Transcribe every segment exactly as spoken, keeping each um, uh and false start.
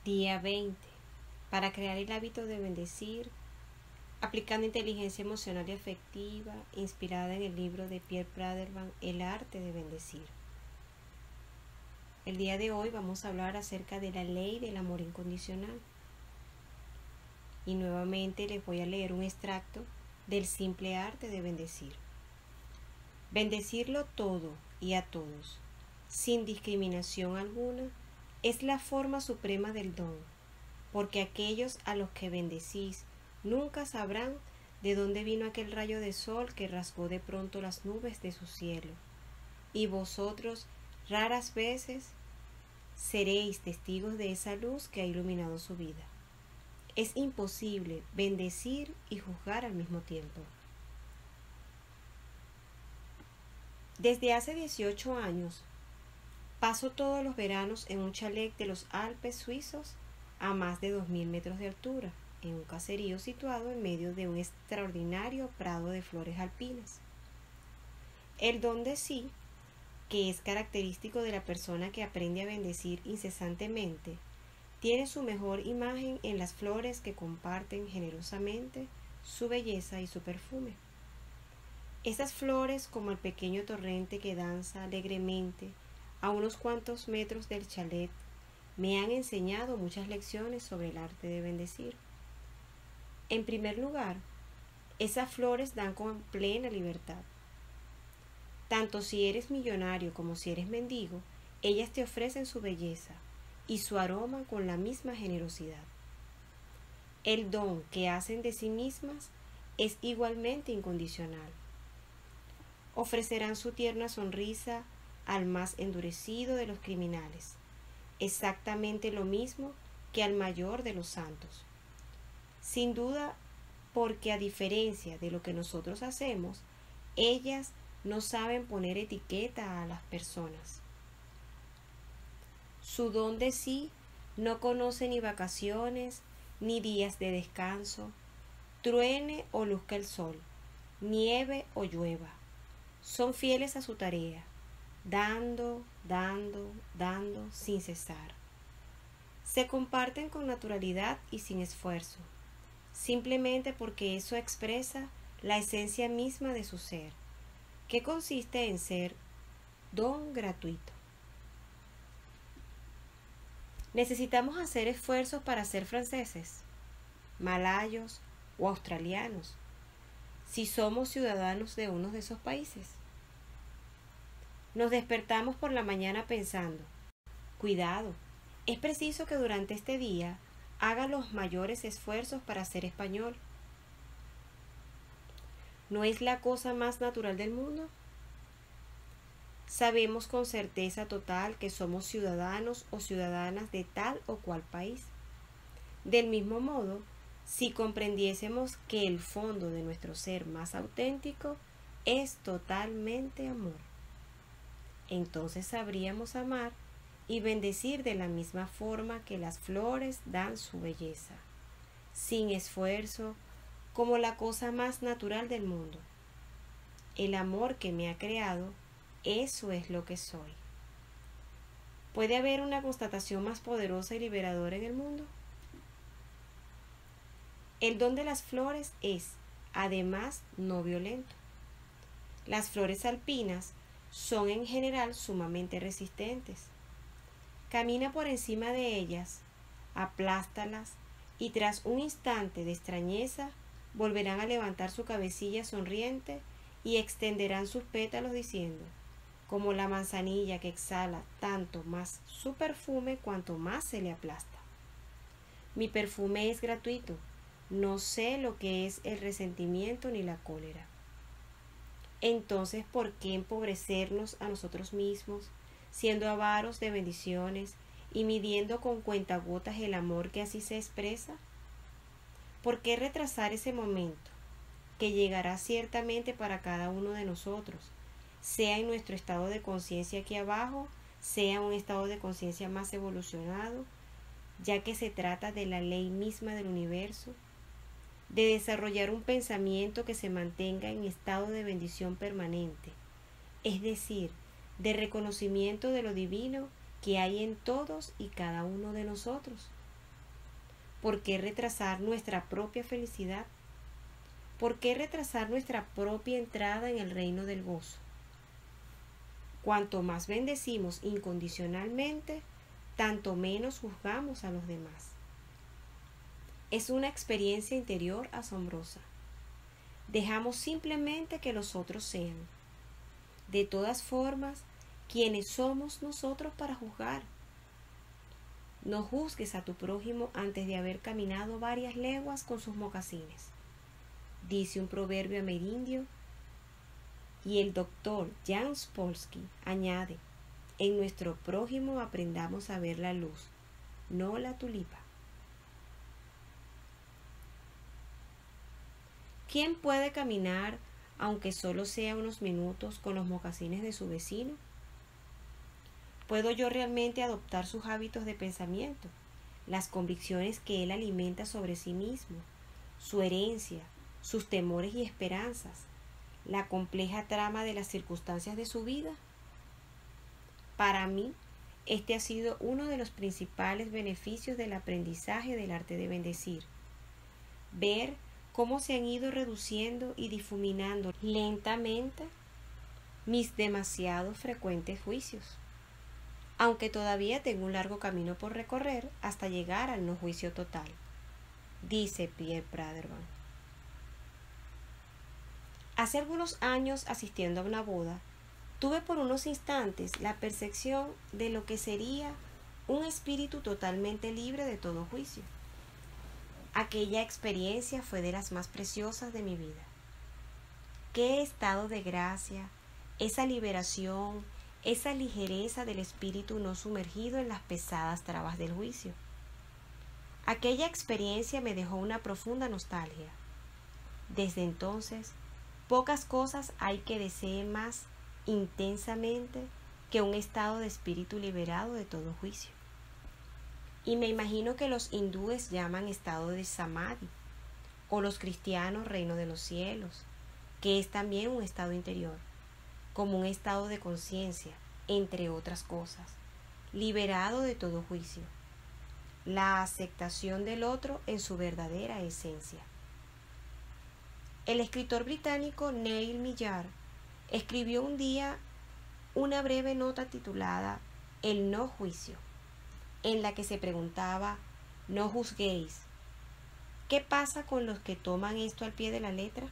Día veinte. Para crear el hábito de bendecir, aplicando inteligencia emocional y afectiva, inspirada en el libro de Pierre Praderman, El arte de bendecir. El día de hoy vamos a hablar acerca de la ley del amor incondicional. Y nuevamente les voy a leer un extracto del simple arte de bendecir. Bendecirlo todo y a todos, sin discriminación alguna, es la forma suprema del don, porque aquellos a los que bendecís nunca sabrán de dónde vino aquel rayo de sol que rasgó de pronto las nubes de su cielo, y vosotros raras veces seréis testigos de esa luz que ha iluminado su vida. Es imposible bendecir y juzgar al mismo tiempo. Desde hace dieciocho años, paso todos los veranos en un chalet de los Alpes suizos a más de dos mil metros de altura, en un caserío situado en medio de un extraordinario prado de flores alpinas. El don de sí, que es característico de la persona que aprende a bendecir incesantemente, tiene su mejor imagen en las flores que comparten generosamente su belleza y su perfume. Esas flores, como el pequeño torrente que danza alegremente a unos cuantos metros del chalet, me han enseñado muchas lecciones sobre el arte de bendecir. En primer lugar, esas flores dan con plena libertad. Tanto si eres millonario como si eres mendigo, ellas te ofrecen su belleza y su aroma con la misma generosidad. El don que hacen de sí mismas es igualmente incondicional. Ofrecerán su tierna sonrisa al más endurecido de los criminales, exactamente lo mismo que al mayor de los santos. Sin duda, porque a diferencia de lo que nosotros hacemos, ellas no saben poner etiqueta a las personas. Su don de sí no conoce ni vacaciones, ni días de descanso, truene o luzca el sol, nieve o llueva. Son fieles a su tarea, dando, dando, dando sin cesar. Se comparten con naturalidad y sin esfuerzo, simplemente porque eso expresa la esencia misma de su ser, que consiste en ser don gratuito. ¿Necesitamos hacer esfuerzos para ser franceses, malayos o australianos, si somos ciudadanos de uno de esos países? Nos despertamos por la mañana pensando, cuidado, es preciso que durante este día haga los mayores esfuerzos para ser español. ¿No es la cosa más natural del mundo? Sabemos con certeza total que somos ciudadanos o ciudadanas de tal o cual país. Del mismo modo, si comprendiésemos que el fondo de nuestro ser más auténtico es totalmente amor, entonces sabríamos amar y bendecir de la misma forma que las flores dan su belleza, sin esfuerzo, como la cosa más natural del mundo. El amor que me ha creado, eso es lo que soy. ¿Puede haber una constatación más poderosa y liberadora en el mundo? El don de las flores es, además, no violento. Las flores alpinas son en general sumamente resistentes. Camina por encima de ellas, aplástalas y tras un instante de extrañeza volverán a levantar su cabecilla sonriente y extenderán sus pétalos diciendo, como la manzanilla que exhala tanto más su perfume cuanto más se le aplasta. Mi perfume es gratuito, no sé lo que es el resentimiento ni la cólera. Entonces, ¿por qué empobrecernos a nosotros mismos, siendo avaros de bendiciones y midiendo con cuentagotas el amor que así se expresa? ¿Por qué retrasar ese momento, que llegará ciertamente para cada uno de nosotros, sea en nuestro estado de conciencia aquí abajo, sea un estado de conciencia más evolucionado, ya que se trata de la ley misma del universo, de desarrollar un pensamiento que se mantenga en estado de bendición permanente, es decir, de reconocimiento de lo divino que hay en todos y cada uno de nosotros, ¿por qué retrasar nuestra propia felicidad? ¿Por qué retrasar nuestra propia entrada en el reino del gozo? Cuanto más bendecimos incondicionalmente, tanto menos juzgamos a los demás. Es una experiencia interior asombrosa. Dejamos simplemente que los otros sean. De todas formas, ¿quiénes somos nosotros para juzgar? No juzgues a tu prójimo antes de haber caminado varias leguas con sus mocasines, dice un proverbio amerindio, y el doctor Jan Spolsky añade: en nuestro prójimo aprendamos a ver la luz, no la tulipa. ¿Quién puede caminar, aunque solo sea unos minutos, con los mocasines de su vecino? ¿Puedo yo realmente adoptar sus hábitos de pensamiento, las convicciones que él alimenta sobre sí mismo, su herencia, sus temores y esperanzas, la compleja trama de las circunstancias de su vida? Para mí, este ha sido uno de los principales beneficios del aprendizaje del arte de bendecir. Ver cómo se han ido reduciendo y difuminando lentamente mis demasiado frecuentes juicios, aunque todavía tengo un largo camino por recorrer hasta llegar al no juicio total, dice Pierre Praderman. Hace algunos años, asistiendo a una boda, tuve por unos instantes la percepción de lo que sería un espíritu totalmente libre de todo juicio. Aquella experiencia fue de las más preciosas de mi vida. Qué estado de gracia, esa liberación, esa ligereza del espíritu no sumergido en las pesadas trabas del juicio. Aquella experiencia me dejó una profunda nostalgia. Desde entonces, pocas cosas hay que desee más intensamente que un estado de espíritu liberado de todo juicio. Y me imagino que los hindúes llaman estado de samadhi, o los cristianos reino de los cielos, que es también un estado interior, como un estado de conciencia, entre otras cosas, liberado de todo juicio, la aceptación del otro en su verdadera esencia. El escritor británico Neil Millar escribió un día una breve nota titulada El no juicio, en la que se preguntaba: no juzguéis. ¿Qué pasa con los que toman esto al pie de la letra?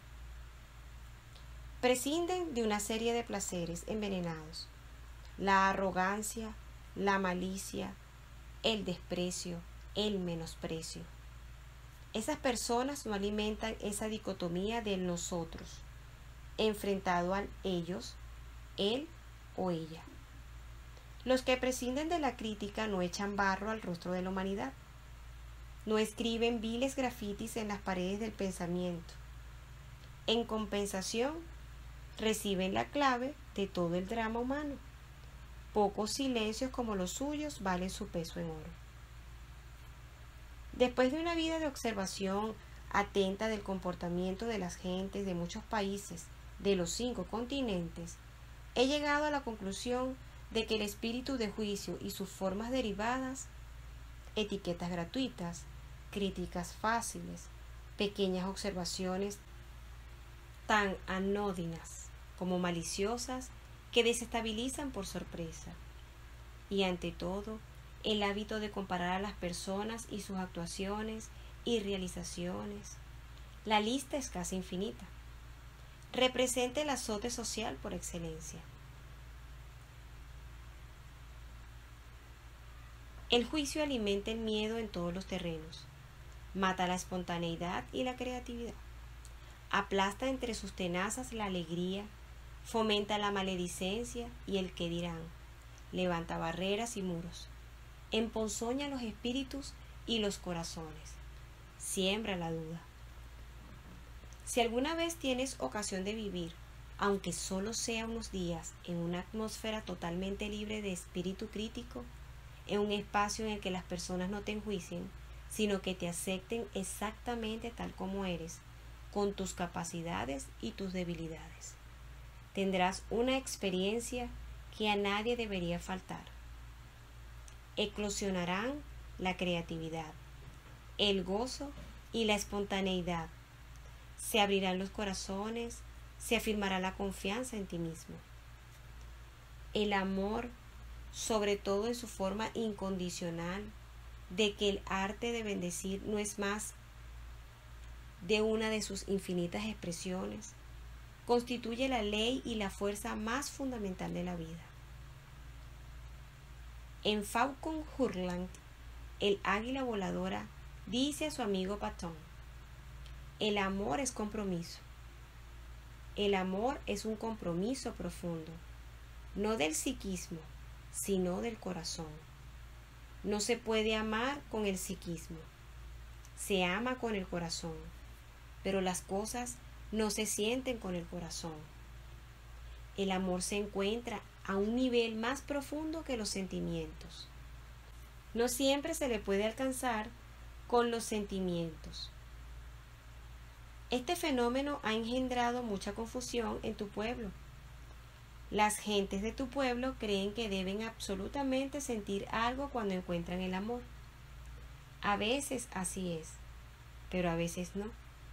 Prescinden de una serie de placeres envenenados: la arrogancia, la malicia, el desprecio, el menosprecio. Esas personas no alimentan esa dicotomía del nosotros, enfrentado al ellos, él o ella. Los que prescinden de la crítica no echan barro al rostro de la humanidad, no escriben viles grafitis en las paredes del pensamiento. En compensación, reciben la clave de todo el drama humano. Pocos silencios como los suyos valen su peso en oro. Después de una vida de observación atenta del comportamiento de las gentes de muchos países de los cinco continentes, he llegado a la conclusión de que el espíritu de juicio y sus formas derivadas, etiquetas gratuitas, críticas fáciles, pequeñas observaciones tan anódinas como maliciosas que desestabilizan por sorpresa, y ante todo el hábito de comparar a las personas y sus actuaciones y realizaciones, la lista es casi infinita, representa el azote social por excelencia. El juicio alimenta el miedo en todos los terrenos, mata la espontaneidad y la creatividad, aplasta entre sus tenazas la alegría, fomenta la maledicencia y el qué dirán, levanta barreras y muros, emponzoña los espíritus y los corazones, siembra la duda. Si alguna vez tienes ocasión de vivir, aunque solo sea unos días, en una atmósfera totalmente libre de espíritu crítico, en un espacio en el que las personas no te enjuicien, sino que te acepten exactamente tal como eres, con tus capacidades y tus debilidades, tendrás una experiencia que a nadie debería faltar. Eclosionarán la creatividad, el gozo y la espontaneidad. Se abrirán los corazones, se afirmará la confianza en ti mismo. El amor, sobre todo en su forma incondicional, de que el arte de bendecir no es más de una de sus infinitas expresiones, constituye la ley y la fuerza más fundamental de la vida. En Falcon Hurland, el águila voladora dice a su amigo Patton: el amor es compromiso. El amor es un compromiso profundo, no del psiquismo, sino del corazón. No se puede amar con el psiquismo, se ama con el corazón, pero las cosas no se sienten con el corazón. El amor se encuentra a un nivel más profundo que los sentimientos. No siempre se le puede alcanzar con los sentimientos. Este fenómeno ha engendrado mucha confusión en tu pueblo. Las gentes de tu pueblo creen que deben absolutamente sentir algo cuando encuentran el amor. A veces así es, pero a veces no.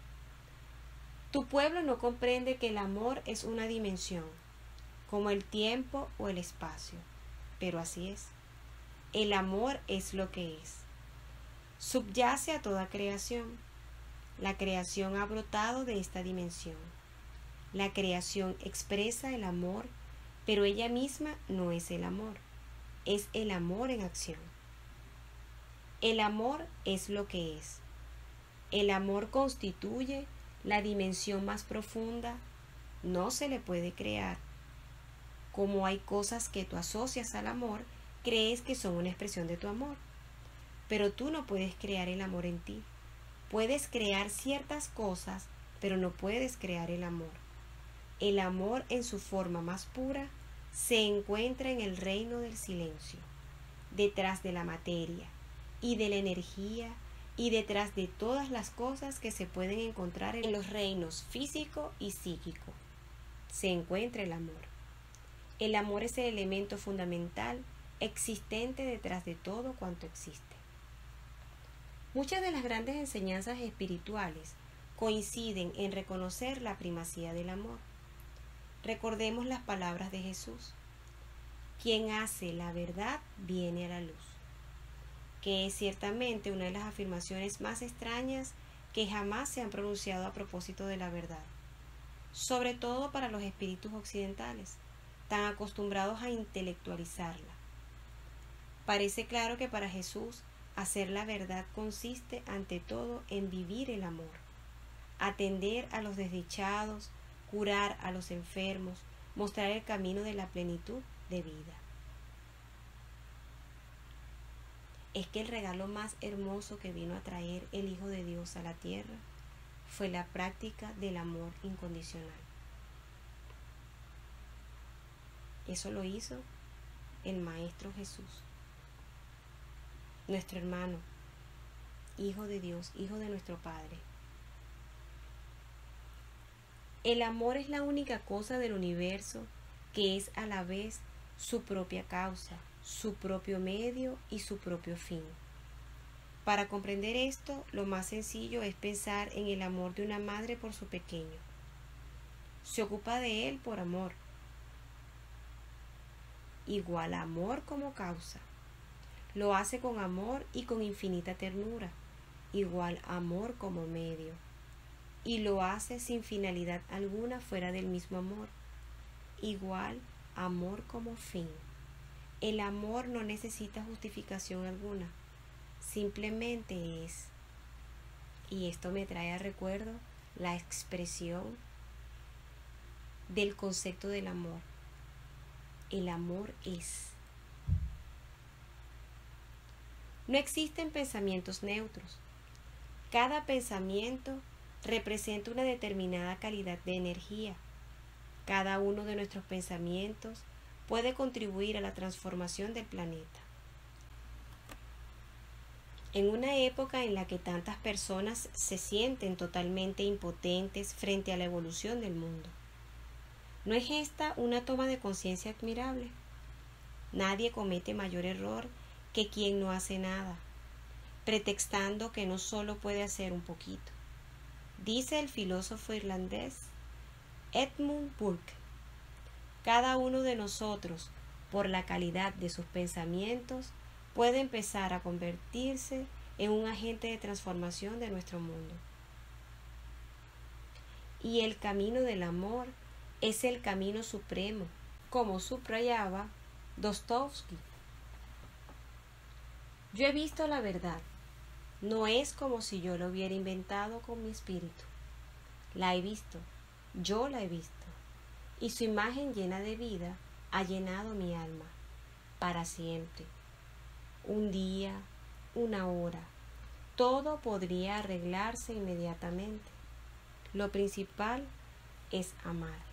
Tu pueblo no comprende que el amor es una dimensión, como el tiempo o el espacio, pero así es. El amor es lo que es. Subyace a toda creación. La creación ha brotado de esta dimensión. La creación expresa el amor, pero ella misma no es el amor. Es el amor en acción. El amor es lo que es. El amor constituye la dimensión más profunda. No se le puede crear. Como hay cosas que tú asocias al amor, crees que son una expresión de tu amor. Pero tú no puedes crear el amor en ti. Puedes crear ciertas cosas, pero no puedes crear el amor. El amor en su forma más pura se encuentra en el reino del silencio, detrás de la materia y de la energía y detrás de todas las cosas que se pueden encontrar en los reinos físico y psíquico. Se encuentra el amor. El amor es el elemento fundamental existente detrás de todo cuanto existe. Muchas de las grandes enseñanzas espirituales coinciden en reconocer la primacía del amor. Recordemos las palabras de Jesús: quien hace la verdad viene a la luz, que es ciertamente una de las afirmaciones más extrañas que jamás se han pronunciado a propósito de la verdad, sobre todo para los espíritus occidentales, tan acostumbrados a intelectualizarla. Parece claro que para Jesús hacer la verdad consiste ante todo en vivir el amor, atender a los desdichados, curar a los enfermos, mostrar el camino de la plenitud de vida. Es que el regalo más hermoso que vino a traer el Hijo de Dios a la tierra fue la práctica del amor incondicional. Eso lo hizo el Maestro Jesús, nuestro hermano, Hijo de Dios, Hijo de nuestro Padre. El amor es la única cosa del universo que es a la vez su propia causa, su propio medio y su propio fin. Para comprender esto, lo más sencillo es pensar en el amor de una madre por su pequeño. Se ocupa de él por amor. Igual amor como causa. Lo hace con amor y con infinita ternura, igual amor como medio. Y lo hace sin finalidad alguna fuera del mismo amor, igual amor como fin. El amor no necesita justificación alguna, simplemente es. Y esto me trae a recuerdo la expresión del concepto del amor. El amor es. No existen pensamientos neutros. Cada pensamiento representa una determinada calidad de energía. Cada uno de nuestros pensamientos puede contribuir a la transformación del planeta. En una época en la que tantas personas se sienten totalmente impotentes frente a la evolución del mundo, ¿no es esta una toma de conciencia admirable? Nadie comete mayor error que quien no hace nada. pretextando que no solo puede hacer un poquito. Dice el filósofo irlandés Edmund Burke: cada uno de nosotros, por la calidad de sus pensamientos, puede empezar a convertirse en un agente de transformación de nuestro mundo. Y el camino del amor es el camino supremo, como subrayaba Dostoevsky. Yo he visto la verdad. No es como si yo lo hubiera inventado con mi espíritu. La he visto, yo la he visto, y su imagen llena de vida ha llenado mi alma para siempre. Un día, una hora, todo podría arreglarse inmediatamente. Lo principal es amar.